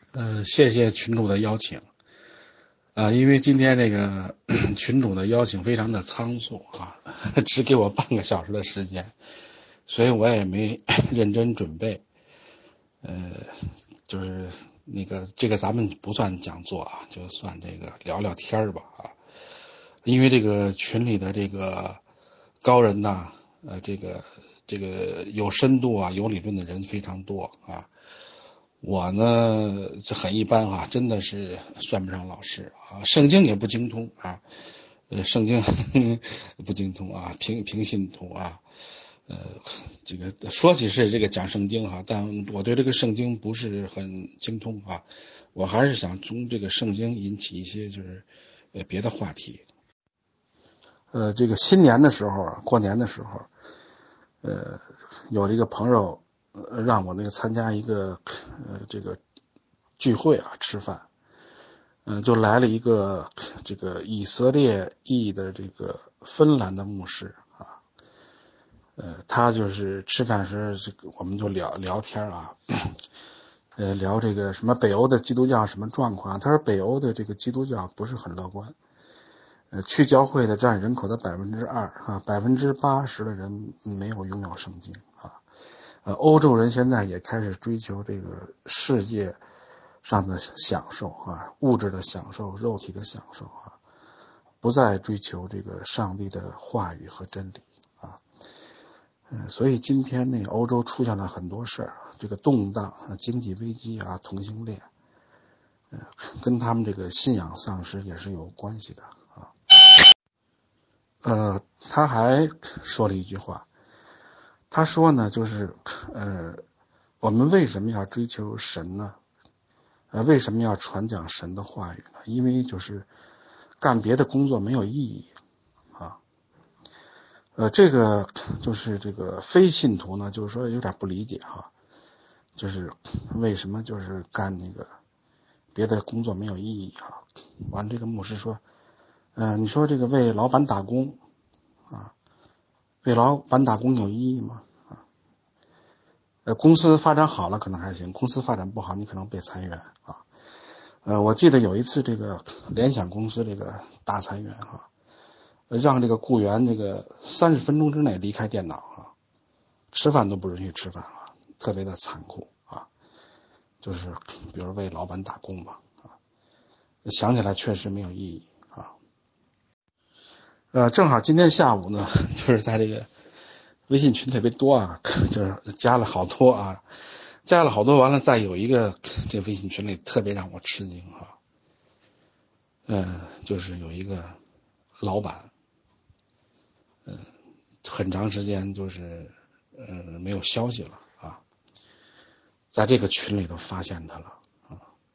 谢谢群主的邀请。因为今天这个群主的邀请非常的仓促啊，只给我半个小时的时间，所以我也没认真准备。就是这个咱们不算讲座啊，就算这个聊聊天吧啊。因为这个群里的这个高人呐，这个有深度啊、有理论的人非常多啊。我呢这很一般啊，真的是算不上老师啊，圣经也不精通啊，圣经不精通啊，平信徒啊，这个说起是这个讲圣经哈，但我对这个圣经不是很精通啊，我还是想从这个圣经引起一些就是别的话题。这个新年的时候啊，过年的时候，有这个朋友让我参加一个这个聚会啊，吃饭，就来了一个这个以色列裔的这个芬兰的牧师啊，他就是吃饭时这个我们就聊天啊，聊这个什么北欧的基督教什么状况，他说北欧的这个基督教不是很乐观。去教会的占人口的2%啊，80%的人没有拥有圣经啊。欧洲人现在也开始追求这个世界上的享受啊，物质的享受、肉体的享受啊，不再追求这个上帝的话语和真理啊。所以今天欧洲出现了很多事儿，这个动荡、经济危机啊、同性恋，跟他们这个信仰丧失也是有关系的啊。他还说了一句话，他说呢，就是我们为什么要追求神呢？为什么要传讲神的话语呢？因为就是干别的工作没有意义啊。这个就是这个非信徒呢，就是说有点不理解哈，就是为什么就是干那个别的工作没有意义哈。完，这个牧师说，你说这个为老板打工啊，为老板打工有意义吗？公司发展好了可能还行，公司发展不好你可能被裁员啊。我记得有一次这个联想公司这个大裁员啊，让这个雇员这个30分钟之内离开电脑啊，吃饭都不允许吃饭啊，特别的残酷啊。就是比如为老板打工吧啊，想起来确实没有意义啊。正好今天下午呢，就是在这个微信群特别多啊，就是加了好多啊，加了好多，完了再有一个这微信群里特别让我吃惊啊，就是有一个老板，很长时间就是没有消息了啊，在这个群里头发现他了啊，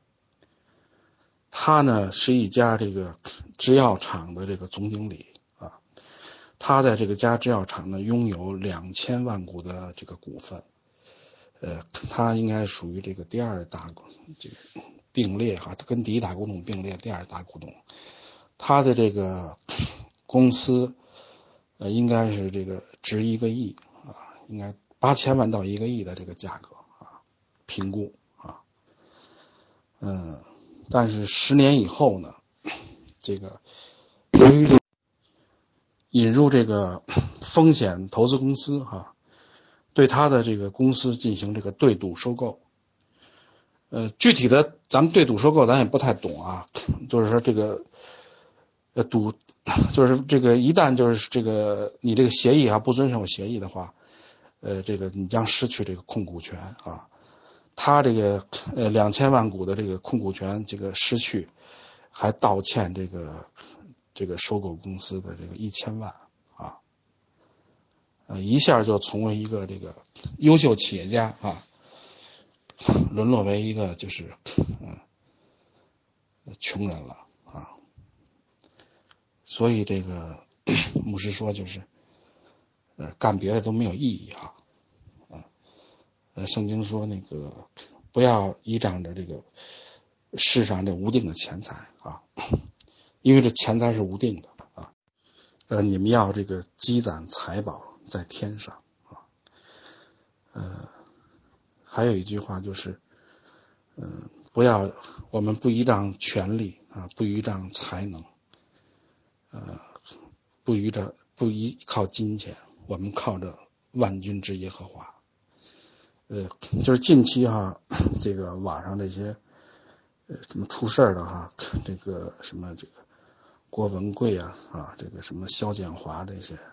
他呢是一家这个制药厂的这个总经理啊，他在这个家制药厂呢拥有2000万股的这个股份。他应该属于这个第二大这个并列哈，他跟第一大股东并列第二大股东。他的这个公司应该是这个值1个亿啊，应该8000万到1个亿的这个价格啊，评估啊，但是10年以后呢，这个由于引入这个风险投资公司哈，对他的这个公司进行这个对赌收购。具体的咱们对赌收购咱也不太懂啊，就是说这个赌，就是这个一旦就是这个你这个协议啊不遵守协议的话，这个你将失去这个控股权啊。他这个2000万股的这个控股权这个失去，还倒欠这个收购公司的这个1000万啊，一下就从为一个这个优秀企业家啊，沦落为一个就是穷人了啊。所以这个牧师说就是干别的都没有意义啊。圣经说那个不要依仗着这个世上这无定的钱财啊，因为这钱财是无定的啊。你们要这个积攒财宝在天上啊。还有一句话就是我们不依仗权力啊，不依仗才能，不依靠金钱，我们靠着万军之耶和华。就是近期这个网上这些什么出事的这个什么这个郭文贵这个什么肖建华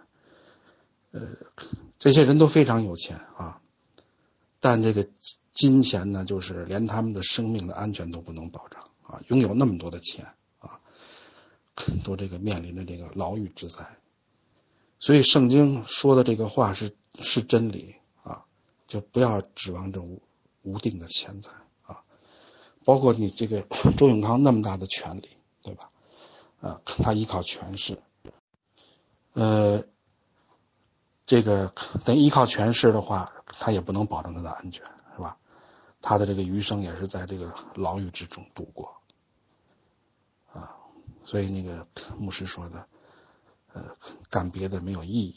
这些人都非常有钱但这个金钱呢，就是连他们的生命的安全都不能保障拥有那么多的钱都这个面临着这个牢狱之灾。所以圣经说的这个话是真理就不要指望这无定的钱财包括你这个周永康那么大的权力，对吧？他依靠权势，这个等依靠权势的话，他也不能保证他的安全，是吧？他的这个余生也是在这个牢狱之中度过所以那个牧师说的干别的没有意义。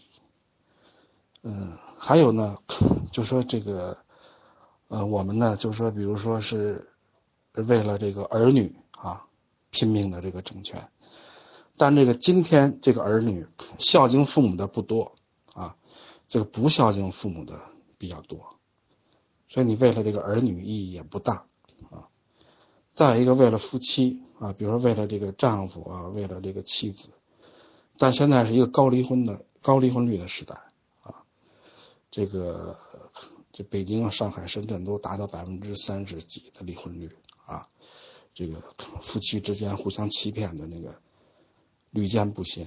还有呢，就说这个我们呢，就说比如说是为了这个儿女拼命的这个争权，但这个今天这个儿女孝敬父母的不多这个不孝敬父母的比较多，所以你为了这个儿女意义也不大再一个为了夫妻比如说为了这个丈夫为了这个妻子，但现在是一个高离婚率的时代这北京上海深圳都达到30%几的离婚率这个夫妻之间互相欺骗的那个屡见不鲜。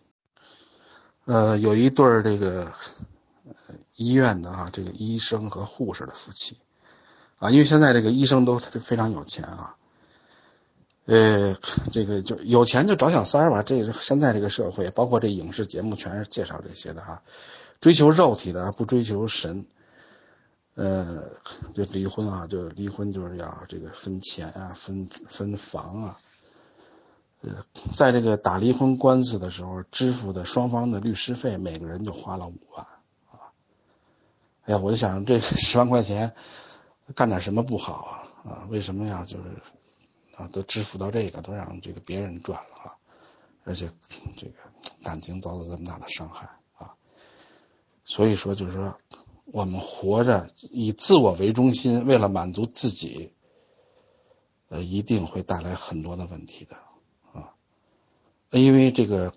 有一对这个医院的这个医生和护士的夫妻因为现在这个医生都非常有钱这个就有钱就找小三儿吧，这是现在这个社会，包括这影视节目全是介绍这些的追求肉体的不追求神。就离婚就离婚就是要这个分钱分房在这个打离婚官司的时候支付的双方的律师费，每个人就花了5万哎呀，我就想这10万块钱干点什么不好为什么呀？就是都支付到这个，都让这个别人赚了而且这个感情遭到这么大的伤害所以说就是说我们活着以自我为中心，为了满足自己一定会带来很多的问题的因为这个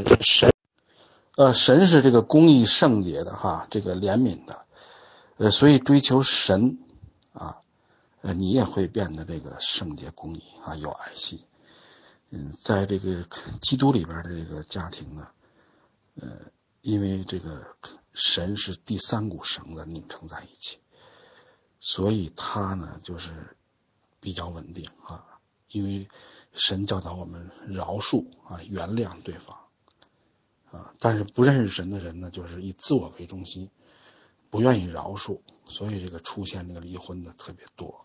神是这个公义圣洁的这个怜悯的所以追求神你也会变得这个圣洁公义有爱心在这个基督里边的这个家庭呢因为这个神是第3股绳子拧成在一起，所以他呢就是比较稳定因为神教导我们饶恕原谅对方但是不认识神的人呢，就是以自我为中心，不愿意饶恕，所以这个出现这个离婚的特别多。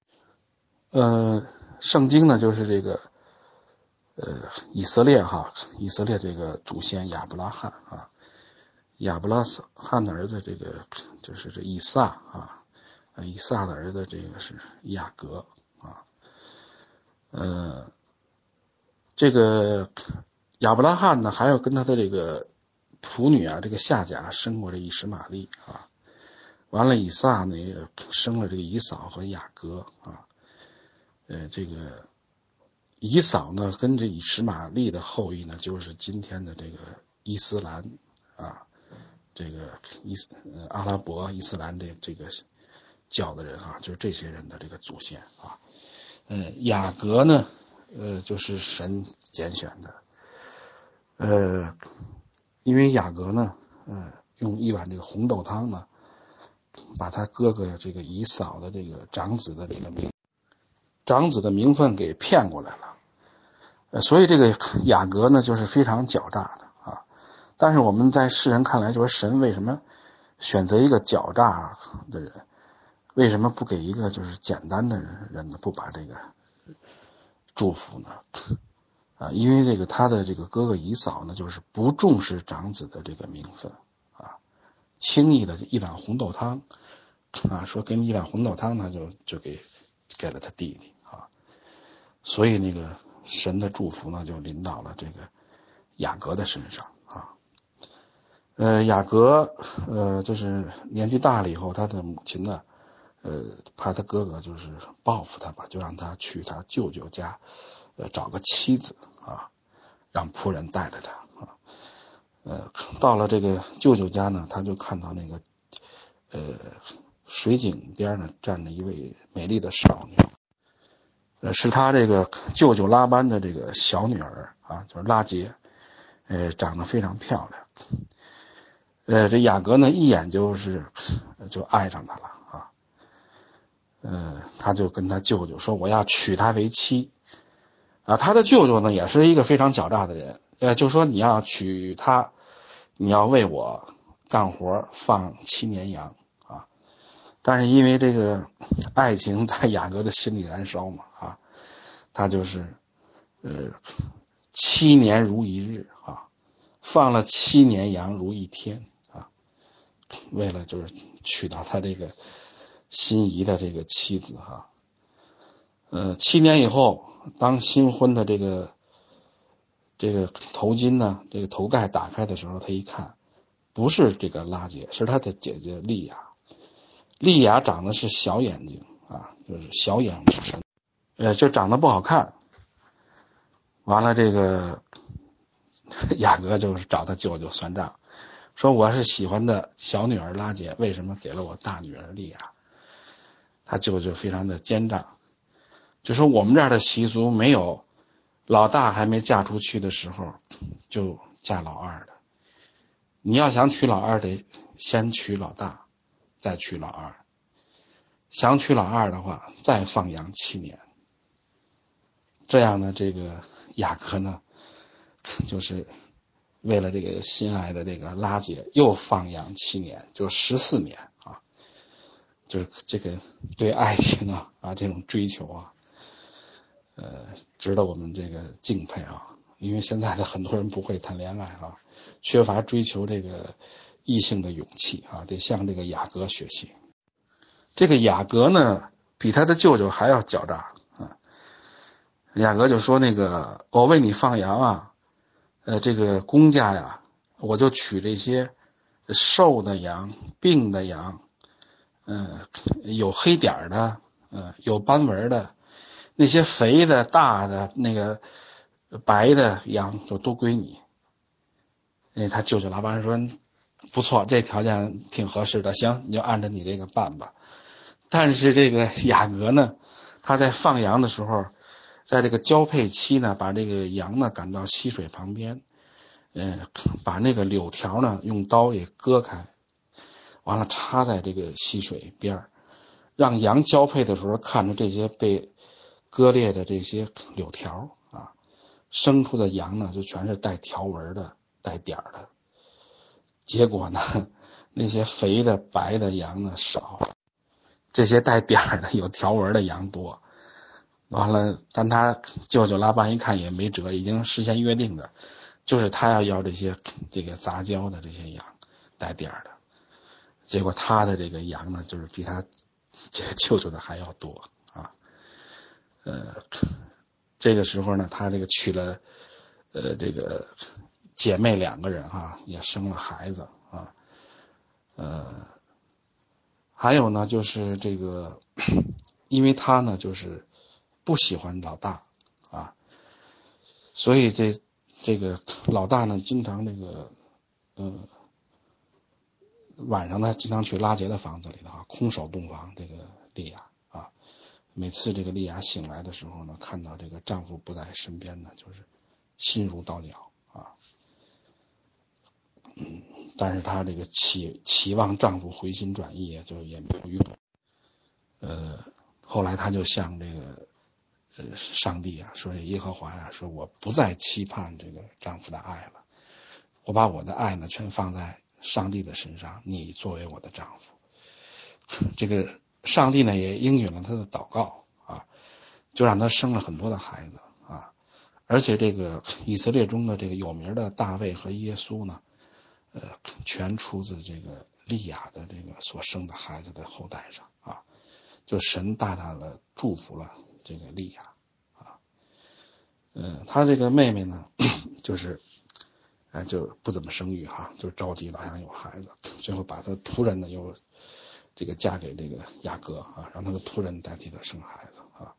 圣经呢就是这个以色列这个祖先亚伯拉罕亚伯拉罕的儿子这个就是这以撒以撒的儿子这个是雅各这个亚伯拉罕呢还要跟他的这个仆女这个夏甲生过这以实玛利完了以撒呢也生了这个以扫和雅各这个以扫呢跟这以实玛利的后裔呢就是今天的这个伊斯兰这个阿拉伯伊斯兰这个教的人就是这些人的这个祖先雅各呢就是神拣选的因为雅各呢用一碗这个红豆汤呢把他哥哥这个以扫的这个长子的名分给骗过来了所以这个雅各呢就是非常狡诈的但是我们在世人看来就是神为什么选择一个狡诈的人，为什么不给一个就是简单的人呢？不把这个祝福呢因为这个他的这个哥哥以扫呢就是不重视长子的这个名分轻易的一碗红豆汤说给你一碗红豆汤，他就给了他弟弟所以那个神的祝福呢就临到了这个雅各的身上啊。雅各就是年纪大了以后，他的母亲呢怕他哥哥就是报复他吧，就让他去他舅舅家找个妻子啊，让仆人带着他啊。到了这个舅舅家呢，他就看到那个水井边呢站着一位美丽的少女，是他这个舅舅拉班的这个小女儿啊，就是拉结，长得非常漂亮。这雅各呢一眼就爱上她了啊。他就跟他舅舅说我要娶她为妻啊。他的舅舅呢也是一个非常狡诈的人，就说你要娶她，你要为我干活放7年羊啊。但是因为这个爱情在雅各的心里燃烧嘛啊，他就是7年如一日啊，放了7年羊如一天啊，为了就是娶到他这个心仪的这个妻子哈。7年以后，当新婚的这个头巾呢，这个头盖打开的时候，他一看，不是这个拉结，是他的姐姐利亚。利亚长得是小眼睛啊，就是小眼之神，就长得不好看。完了，这个雅各就是找他舅舅算账，说我是喜欢的小女儿拉结，为什么给了我大女儿利亚？他舅舅非常的奸诈，就说我们这儿的习俗没有老大还没嫁出去的时候就嫁老二的，你要想娶老二得先娶老大，再娶老二，想娶老二的话再放羊7年。这样呢，这个雅各呢就是为了这个心爱的这个拉结又放羊7年，就14年啊。就是这个对爱情啊这种追求啊，值得我们这个敬佩啊。因为现在的很多人不会谈恋爱啊，缺乏追求这个异性的勇气啊，得向这个雅各学习。这个雅各呢比他的舅舅还要狡诈啊。雅各就说那个我为你放羊啊，这个公家呀，我就取这些瘦的羊、病的羊，有黑点的，有斑纹的，那些肥的、大的、那个白的羊就都归你。他舅舅拉班说不错，这条件挺合适的，行，你就按照你这个办吧。但是这个雅各呢，他在放羊的时候，在这个交配期呢，把这个羊呢赶到溪水旁边，把那个柳条呢用刀给割开，完了插在这个溪水边，让羊交配的时候看着这些被割裂的这些柳条啊，生出的羊呢就全是带条纹的、带点的。结果呢，那些肥的白的羊呢少，这些带点的有条纹的羊多。完了，但他舅舅拉班一看也没辙，已经事先约定的，就是他要这个杂交的这些羊带点的。结果他的这个羊呢，就是比他这个舅舅的还要多啊。这个时候呢，他这个娶了这个姐妹2个人啊，也生了孩子啊。还有呢，就是这个，因为他呢就是不喜欢老大啊，所以这个老大呢经常这个晚上呢经常去拉结的房子里的空手洞房这个利亚啊。每次这个利亚醒来的时候呢，看到这个丈夫不在身边呢，就是心如刀绞啊。但是她这个期望丈夫回心转意，就也没有用。后来她就向这个上帝啊说，耶和华啊，说我不再期盼这个丈夫的爱了，我把我的爱呢全放在上帝的身上，你作为我的丈夫。这个上帝呢也应允了她的祷告啊，就让她生了很多的孩子啊。而且这个以色列中的这个有名的大卫和耶稣呢，全出自这个利亚的这个所生的孩子的后代上啊。就神大大的祝福了这个利亚啊。 他这个妹妹呢，就是就不怎么生育哈，就是着急老想有孩子，最后把他仆人呢又这个嫁给这个雅各啊，让他的仆人代替他生孩子啊。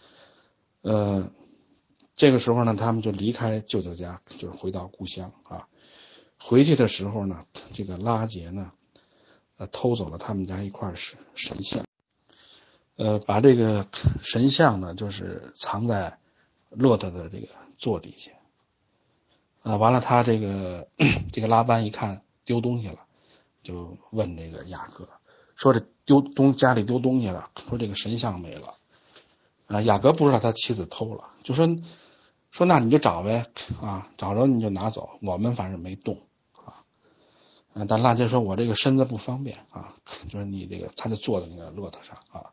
这个时候呢，他们就离开舅舅家，就是回到故乡啊。回去的时候呢，这个拉结呢，偷走了他们家一块神像，把这个神像呢，就是藏在骆驼的这个座底下。完了，他这个拉班一看丢东西了，就问这个雅各，说这家里丢东西了，说这个神像没了。雅各不知道他妻子偷了，就说那你就找呗，啊，找着你就拿走，我们反正没动啊。但拉结说我这个身子不方便啊，就是你这个他就坐在那个骆驼上啊，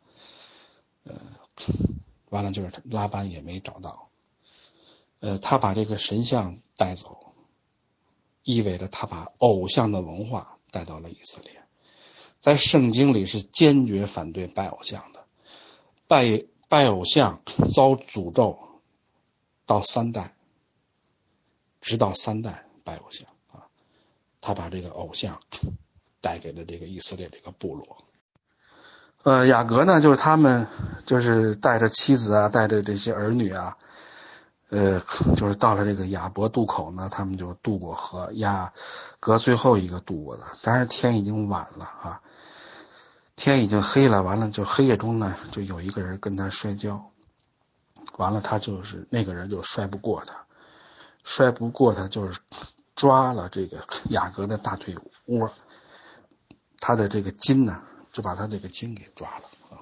完了就是拉班也没找到。他把这个神像带走，意味着他把偶像的文化带到了以色列。在圣经里是坚决反对拜偶像的，拜偶像遭诅咒到3代，直到3代拜偶像啊。他把这个偶像带给了这个以色列这个部落。雅各呢，就是他们就是带着妻子啊，带着这些儿女啊，就是到了这个雅博渡口呢，他们就渡过河，雅各最后一个渡过的。当然天已经晚了啊，天已经黑了，完了就黑夜中呢，就有一个人跟他摔跤，完了他就是那个人就摔不过他，就是抓了这个雅各的大腿窝，他的这个筋呢，就把他这个筋给抓了啊。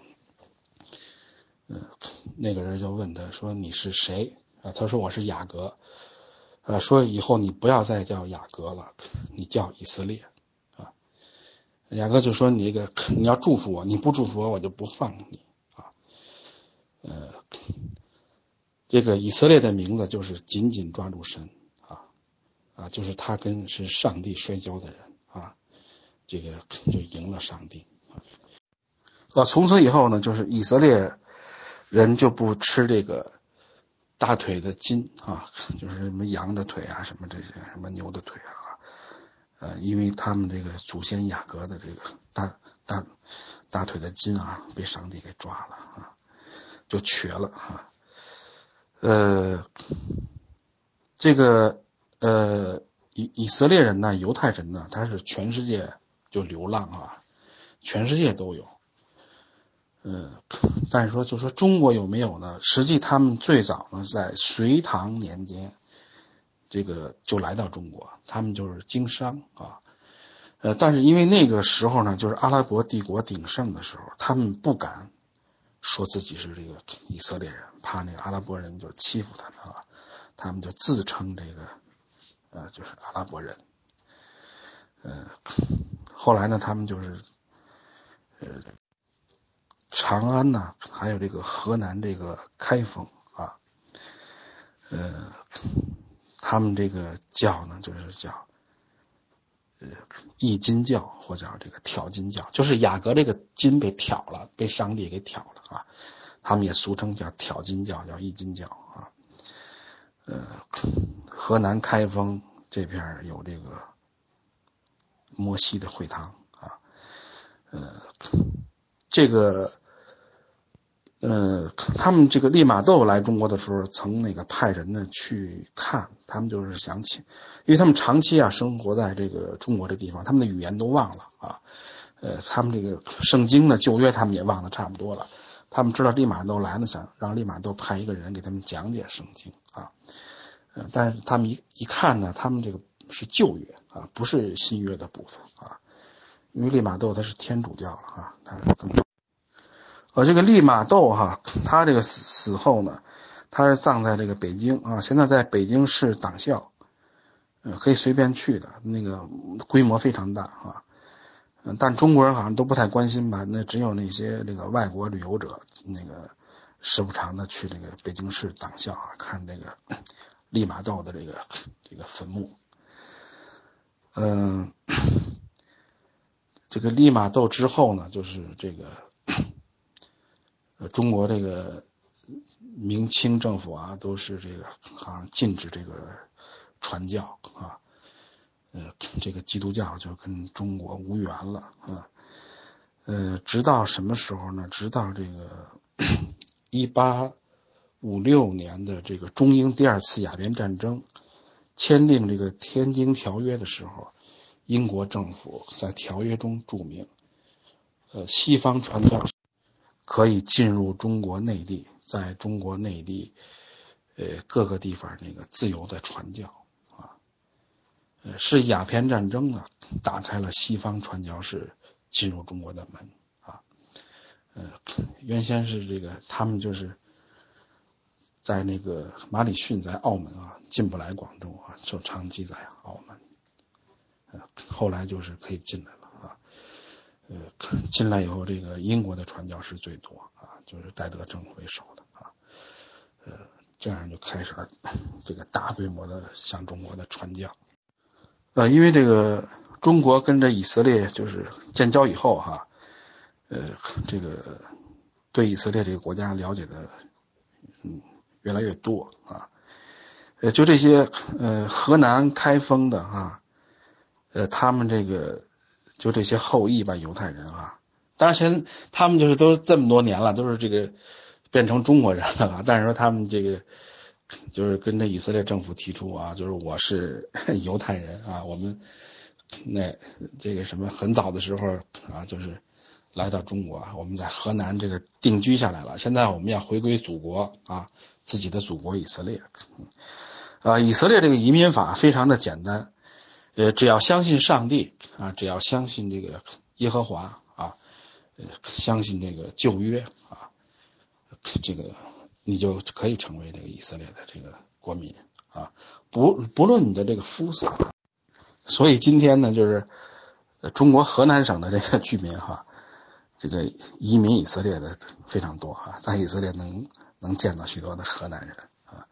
那个人就问他说你是谁啊？他说我是雅各。说以后你不要再叫雅各了，你叫以色列啊。雅各就说你要祝福我，你不祝福我，我就不放你啊。这个以色列的名字就是紧紧抓住神啊，就是他是上帝摔跤的人啊，这个就赢了上帝啊。从此以后呢，就是以色列人就不吃这个大腿的筋啊，就是什么羊的腿啊，什么这些什么牛的腿啊，因为他们这个祖先雅各的这个大腿的筋啊，被上帝给抓了啊，就瘸了啊。这个以色列人呢，犹太人呢，他是全世界就流浪啊，全世界都有。但是就说中国有没有呢？实际他们最早呢，在隋唐年间，这个就来到中国，他们就是经商啊。但是因为那个时候呢，就是阿拉伯帝国鼎盛的时候，他们不敢说自己是这个以色列人，怕那个阿拉伯人就欺负他们啊，他们就自称这个就是阿拉伯人。后来呢，他们就是长安呢，还有这个河南这个开封啊，他们这个教呢，就是叫易筋教，或叫这个挑筋教，就是雅各这个筋被挑了，被上帝给挑了啊，他们也俗称叫挑筋教，叫易筋教啊。河南开封这片有这个摩西的会堂啊，这个他们这个利玛窦来中国的时候，曾那个派人呢去看，他们就是想起，因为他们长期生活在这个中国这地方，他们的语言都忘了啊，他们这个圣经呢旧约他们也忘得差不多了，他们知道利玛窦来了，想让利玛窦派一个人给他们讲解圣经啊，但是他们一看呢，他们这个是旧约啊，不是新约的部分啊，因为利玛窦他是天主教了啊，他是更这个利玛窦他这个死后呢，他是葬在这个北京啊，现在在北京市党校，可以随便去的，那个规模非常大啊，但中国人好像都不太关心吧，那只有那些这个外国旅游者那个时不常的去这个北京市党校看这个利玛窦的这个坟墓。这个利玛窦之后呢，就是这个中国这个明清政府啊都是这个好像禁止这个传教啊，这个基督教就跟中国无缘了啊。直到什么时候呢？直到这个1856年的这个中英第二次鸦片战争签订这个天津条约的时候，英国政府在条约中注明，西方传教士可以进入中国内地，在中国内地各个地方那个自由的传教啊。是鸦片战争呢打开了西方传教士进入中国的门啊。原先是这个他们就是在那个马礼逊在澳门啊进不来广州啊，就长期在澳门。后来就是可以进来了啊。进来以后，这个英国的传教士最多啊，就是戴德正为首的啊。这样就开始了这个大规模的向中国的传教。因为这个中国跟着以色列就是建交以后哈，这个对以色列这个国家了解的越来越多啊。就这些河南开封的啊，他们这个就这些后裔吧，犹太人啊，当然现在他们就是都这么多年了，都是这个变成中国人了啊，但是说他们这个就是跟着以色列政府提出啊，就是我是犹太人啊，我们那这个什么很早的时候啊，就是来到中国，我们在河南这个定居下来了，现在我们要回归祖国啊，自己的祖国以色列。以色列这个移民法非常的简单，只要相信上帝啊，只要相信这个耶和华啊，相信这个旧约啊，这个你就可以成为这个以色列的这个国民啊，不论你的这个肤色。所以今天呢，就是中国河南省的这个居民哈，这个移民以色列的非常多哈，在以色列能见到许多的河南人啊。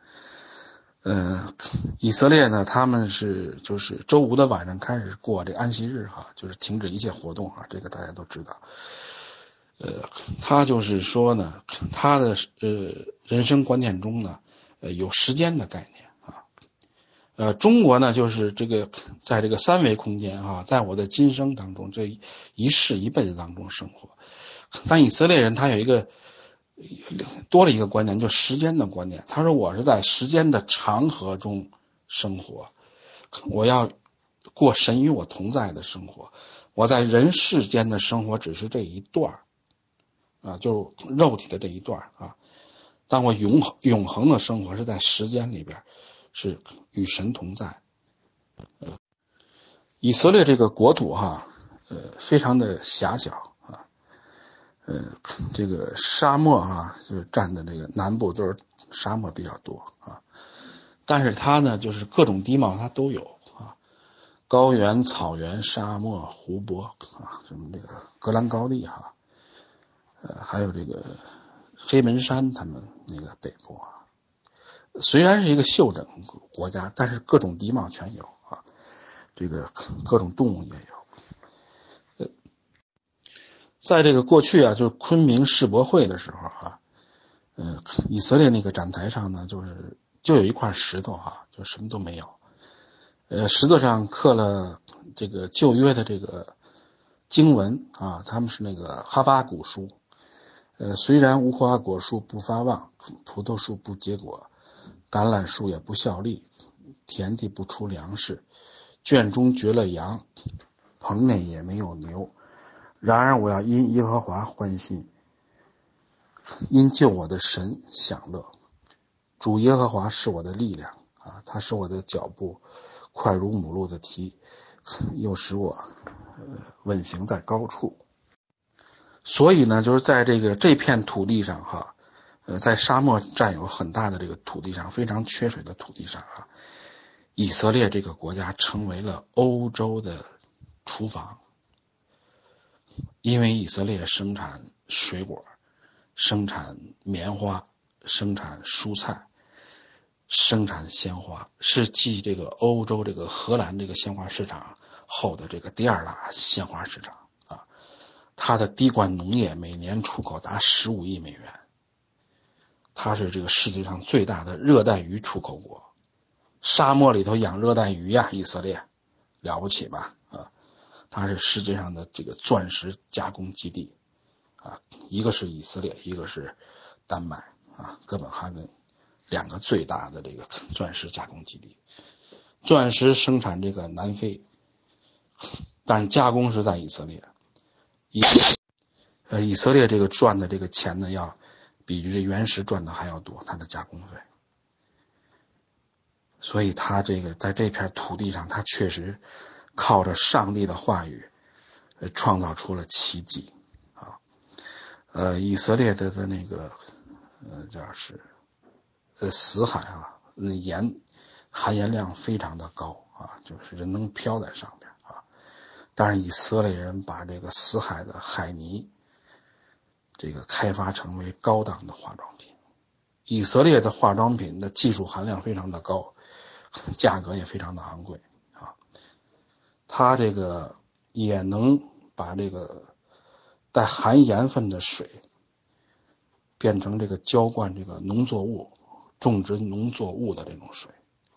以色列呢，他们就是周五的晚上开始过这个安息日哈，就是停止一切活动哈，这个大家都知道。他就是说呢，他的人生观念中呢，有时间的概念啊。中国呢，就是这个在这个三维空间啊，在我的今生当中，这一世一辈子当中生活。但以色列人他有一个多了一个观念，就时间的观念。他说我是在时间的长河中生活，我要过神与我同在的生活。我在人世间的生活只是这一段啊，就是肉体的这一段啊。但我永恒的生活是在时间里边，是与神同在。以色列这个国土哈，非常的狭小啊。这个沙漠啊，就占的这个南部都是沙漠比较多啊，但是它呢，就是各种地貌它都有啊，高原、草原、沙漠、湖泊啊，什么这个戈兰高地哈，还有这个黑门山，他们那个北部啊，虽然是一个休整国家，但是各种地貌全有啊，这个各种动物也有。在这个过去啊，就是昆明世博会的时候啊，以色列那个展台上呢，就有一块石头哈，就什么都没有。石头上刻了这个旧约的这个经文啊，他们是那个哈巴谷书。虽然无花果树不发旺，葡萄树不结果，橄榄树也不效力，田地不出粮食，圈中绝了羊，棚内也没有牛。然而我要因耶和华欢心，因救我的神享乐。主耶和华是我的力量啊，他使我的脚步快如母鹿的蹄，又使我稳行在高处。所以呢，就是在这片土地上哈，在沙漠占有很大的这个土地上，非常缺水的土地上哈，以色列这个国家成为了欧洲的厨房。因为以色列生产水果，生产棉花，生产蔬菜，生产鲜花，是继这个欧洲这个荷兰这个鲜花市场后的这个第二大鲜花市场啊。它的滴灌农业每年出口达15亿美元， 它是这个世界上最大的热带鱼出口国，沙漠里头养热带鱼呀，以色列了不起吧？它是世界上的这个钻石加工基地啊，一个是以色列，一个是丹麦啊，哥本哈根两个最大的这个钻石加工基地。钻石生产这个南非，但加工是在以色列。以色列这个赚的这个钱呢，要比这原石赚的还要多，它的加工费。所以他这个在这片土地上，他确实靠着上帝的话语，创造出了奇迹啊。以色列的那个叫是死海啊，含盐量非常的高啊，就是人能漂在上边啊。但是以色列人把这个死海的海泥这个开发成为高档的化妆品。以色列的化妆品的技术含量非常的高，价格也非常的昂贵啊。它这个也能把这个带含盐分的水变成这个浇灌这个农作物、种植农作物的这种水。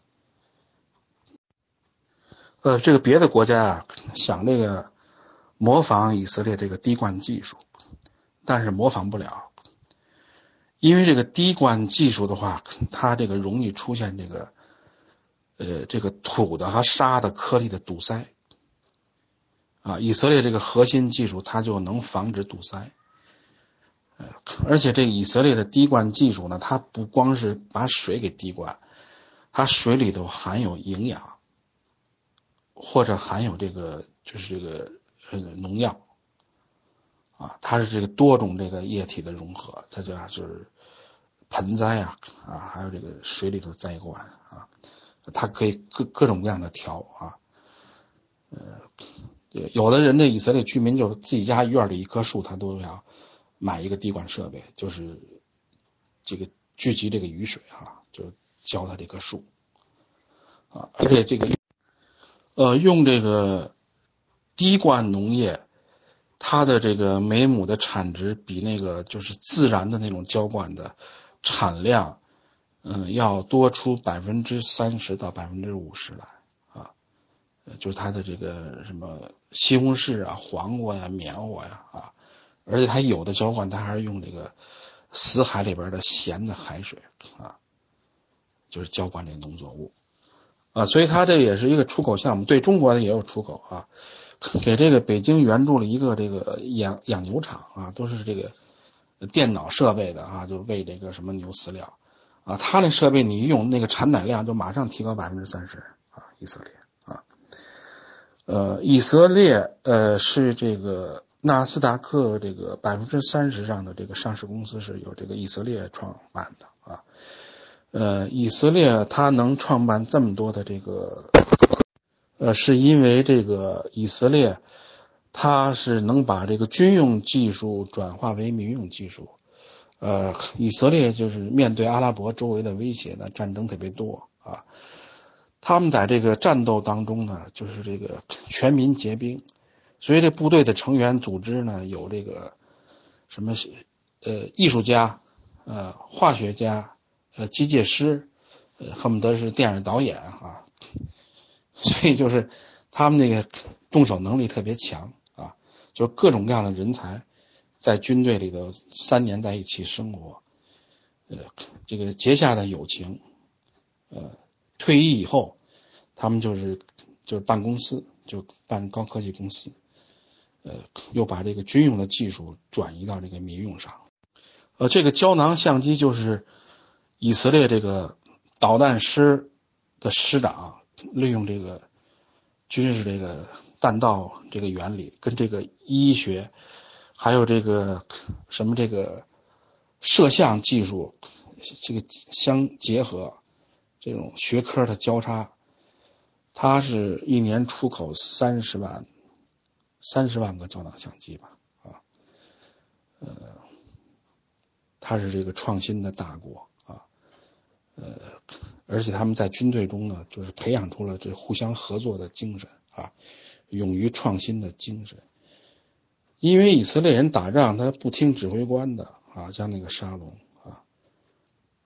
这个别的国家啊，想这个模仿以色列这个滴灌技术，但是模仿不了，因为这个滴灌技术的话，它这个容易出现这个土的和沙的颗粒的堵塞啊。以色列这个核心技术，它就能防止堵塞。而且这个以色列的滴灌技术呢，它不光是把水给滴灌，它水里头含有营养，或者含有这个就是这个农药啊，它是这个多种这个液体的融合，它就是盆栽啊，还有这个水里头栽灌啊，它可以各种各样的调啊。有的人这以色列居民就是自己家院里一棵树，他都要买一个滴灌设备，就是这个聚集这个雨水啊，就浇它这棵树啊。而且这个用这个滴灌农业，它的这个每亩的产值比那个就是自然的那种浇灌的产量，要多出30%到50%来啊。就是它的这个什么西红柿啊、黄瓜呀、棉花呀啊，而且它有的浇灌它还是用这个死海里边的咸的海水啊，就是浇灌这农作物啊，所以它这也是一个出口项目，对中国的也有出口啊。给这个北京援助了一个这个养牛场啊，都是这个电脑设备的啊，就喂这个什么牛饲料啊，它那设备你一用，那个产奶量就马上提高30%啊，以色列啊。以色列是这个纳斯达克这个30%上的这个上市公司是由这个以色列创办的啊。以色列它能创办这么多的这个是因为这个以色列它是能把这个军用技术转化为民用技术。以色列就是面对阿拉伯周围的威胁呢，战争特别多啊。他们在这个战斗当中呢，就是这个全民皆兵，所以这部队的成员组织呢，有这个什么艺术家、化学家、机械师，恨不得是电影导演啊。所以就是他们那个动手能力特别强啊，就是各种各样的人才在军队里头3年在一起生活，这个结下的友情，退役以后，他们就是办公司，就办高科技公司，又把这个军用的技术转移到这个民用上。这个胶囊相机就是以色列这个导弹师的师长利用这个军事这个弹道这个原理跟这个医学还有这个什么这个摄像技术这个相结合，这种学科的交叉，它是一年出口30万个胶囊相机吧啊。它是这个创新的大国啊。而且他们在军队中呢，就是培养出了这互相合作的精神啊，勇于创新的精神。因为以色列人打仗他不听指挥官的啊，像那个沙龙啊，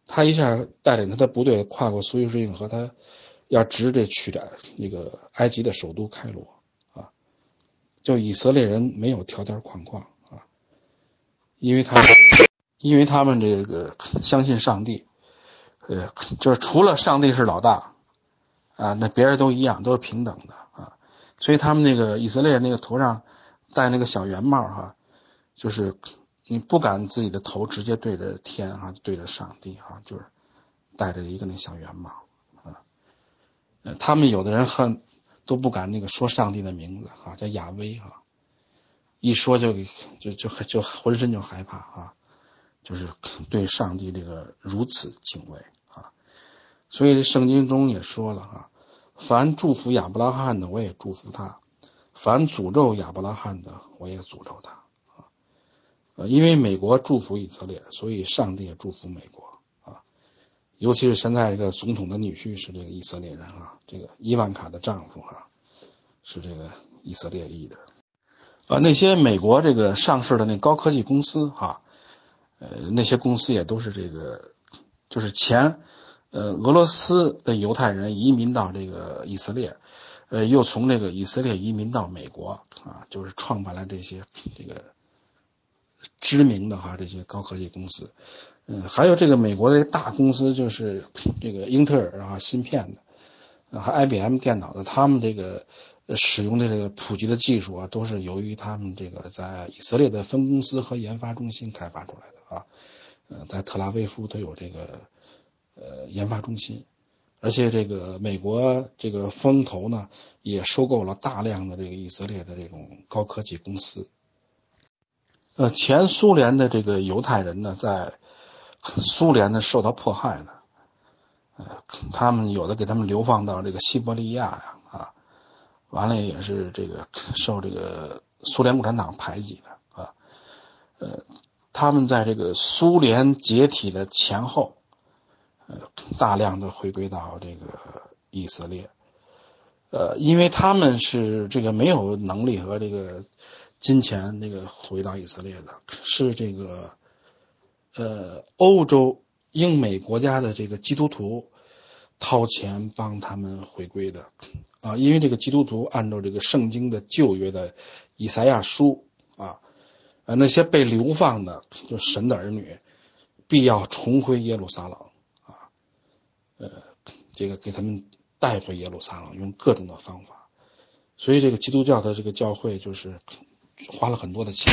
他一下带领他的部队跨过苏伊士运河，他要直着去那个埃及的首都开罗啊。就以色列人没有条条框框啊，因为他们这个相信上帝，就是除了上帝是老大啊，那别人都一样，都是平等的啊。所以他们那个以色列那个头上戴那个小圆帽哈，就是你不敢自己的头直接对着天啊，对着上帝啊，就是戴着一个那小圆帽啊。他们有的人都不敢那个说上帝的名字啊，叫亚威啊，一说就浑身就害怕啊，就是对上帝这个如此敬畏啊。所以圣经中也说了啊，凡祝福亚伯拉罕的我也祝福他，凡诅咒亚伯拉罕的我也诅咒他啊。因为美国祝福以色列，所以上帝也祝福美国啊。尤其是现在这个总统的女婿是这个以色列人啊，这个伊万卡的丈夫啊是这个以色列裔的那些美国这个上市的那高科技公司那些公司也都是这个就是俄罗斯的犹太人移民到这个以色列，又从这个以色列移民到美国啊，就是创办了这些这个知名的这些高科技公司。还有这个美国的大公司就是这个英特尔芯片的，还 IBM 电脑的，他们这个使用的这个普及的技术啊，都是由于他们这个在以色列的分公司和研发中心开发出来的啊。在特拉维夫都有这个研发中心，而且这个美国这个风投呢也收购了大量的这个以色列的这种高科技公司。前苏联的这个犹太人呢，在苏联呢受到迫害呢，他们有的给他们流放到这个西伯利亚完了也是这个受这个苏联共产党排挤的啊。他们在这个苏联解体的前后，大量的回归到这个以色列，因为他们是这个没有能力和这个金钱那个回到以色列的，是这个欧洲英美国家的这个基督徒掏钱帮他们回归的啊。因为这个基督徒按照这个圣经的旧约的以赛亚书那些被流放的就神的儿女必要重回耶路撒冷啊，这个给他们带回耶路撒冷，用各种的方法。所以这个基督教的这个教会就是花了很多的钱。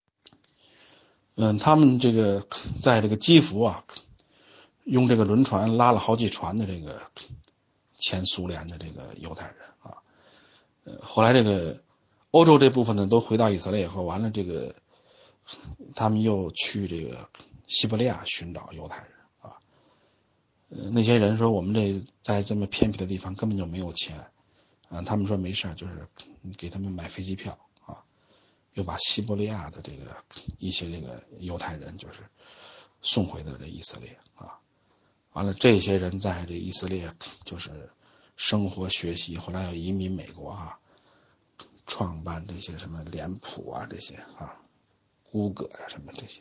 他们这个在这个基辅用这个轮船拉了好几船的这个前苏联的这个犹太人后来这个欧洲这部分呢都回到以色列以后，完了这个他们又去这个西伯利亚寻找犹太人那些人说我们这在这么偏僻的地方根本就没有钱他们说没事，就是给他们买飞机票又把西伯利亚的这个一些这个犹太人就是送回到这以色列完了这些人在这以色列就是生活学习，后来要移民美国创办这些什么脸谱这些谷歌什么这些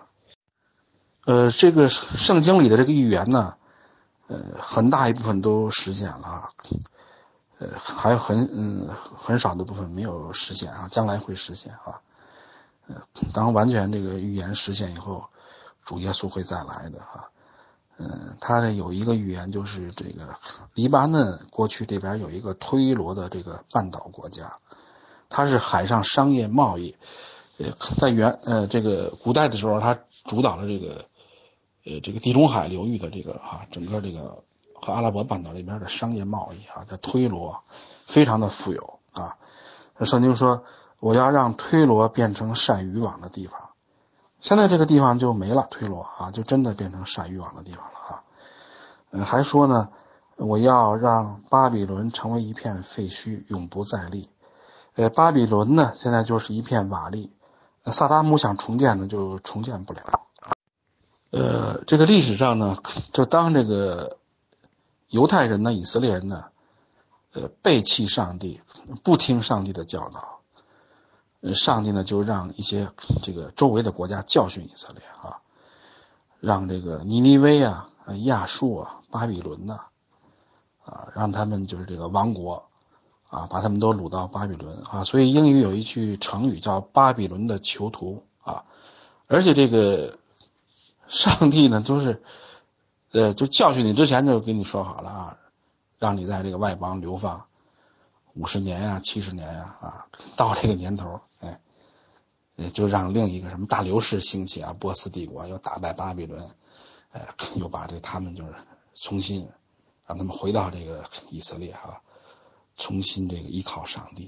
这个圣经里的这个预言呢很大一部分都实现了还有很少的部分没有实现将来会实现当完全这个预言实现以后，主耶稣会再来的他这有一个预言，就是这个黎巴嫩过去这边有一个推罗的这个半岛国家，它是海上商业贸易在这个古代的时候，它主导了这个地中海流域的这个整个这个和阿拉伯半岛这边的商业贸易在推罗非常的富有圣经说我要让推罗变成善渔网的地方，现在这个地方就没了，推罗就真的变成善渔网的地方了还说呢我要让巴比伦成为一片废墟，永不再立巴比伦呢现在就是一片瓦砾，萨达姆想重建呢就重建不了这个历史上呢，就当这个犹太人呢、以色列人呢，背弃上帝，不听上帝的教导，上帝呢就让一些这个周围的国家教训以色列让这个尼尼微亚述啊、巴比伦呐让他们就是这个亡国把他们都掳到巴比伦所以英语有一句成语叫巴比伦的囚徒而且这个上帝呢都是就教训你之前就跟你说好了让你在这个外邦流放50年70年到这个年头就让另一个什么大流士兴起波斯帝国又打败巴比伦又把他们就是重新让他们回到这个以色列重新这个依靠上帝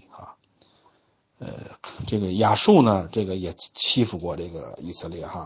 这个亚述呢这个也欺负过这个以色列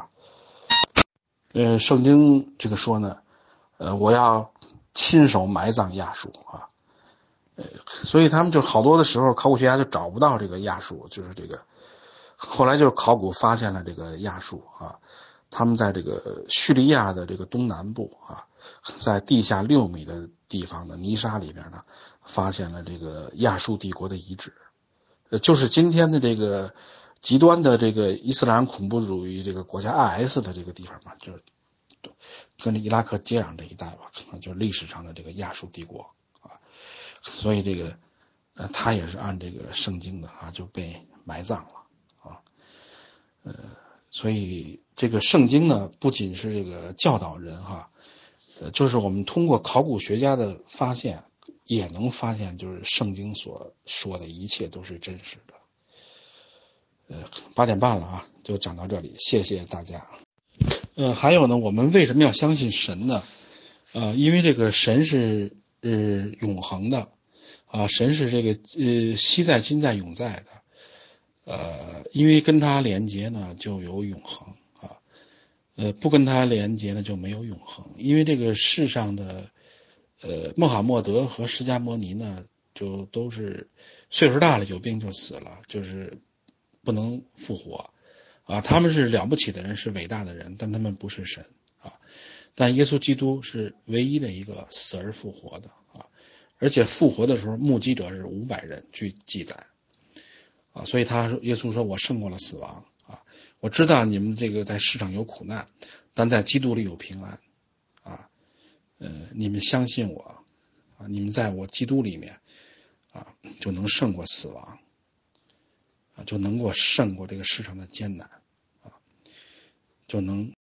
圣经这个说呢我要亲手埋葬亚述所以他们就好多的时候考古学家就找不到这个亚述，就是这个后来就是考古发现了这个亚述他们在这个叙利亚的这个东南部在地下6米的地方的泥沙里边呢发现了这个亚述帝国的遗址就是今天的这个极端的这个伊斯兰恐怖主义这个国家 IS 的这个地方嘛，就是跟着伊拉克接壤这一带吧，就是历史上的这个亚述帝国所以这个他也是按这个圣经的就被埋葬了所以这个圣经呢不仅是这个教导人就是我们通过考古学家的发现也能发现就是圣经所说的一切都是真实的8点半了就讲到这里，谢谢大家还有呢我们为什么要相信神呢因为这个神是永恒的神是这个昔在今在永在的因为跟他连接呢就有永恒不跟他连接呢就没有永恒，因为这个世上的穆罕默德和释迦摩尼呢就都是岁数大了有病就死了，就是不能复活他们是了不起的人，是伟大的人，但他们不是神但耶稣基督是唯一的一个死而复活的而且复活的时候目击者是500人据记载所以耶稣说我胜过了死亡我知道你们这个在世上有苦难，但在基督里有平安你们相信我你们在我基督里面就能胜过死亡就能够胜过这个世上的艰难就能